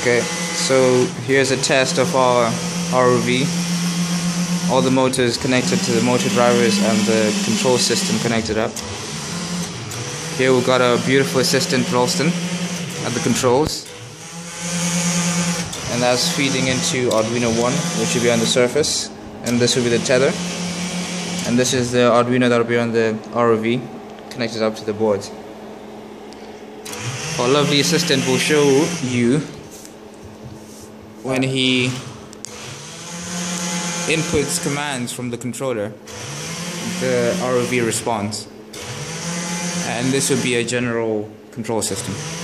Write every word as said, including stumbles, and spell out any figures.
Okay, so here's a test of our R O V. All the motors connected to the motor drivers and the control system connected up. Here we've got our beautiful assistant Ralston at the controls, and that's feeding into Arduino one, which will be on the surface, and this will be the tether, and this is the Arduino that will be on the R O V connected up to the board. Our lovely assistant will show you when he inputs commands from the controller, the R O V responds, and this would be a general control system.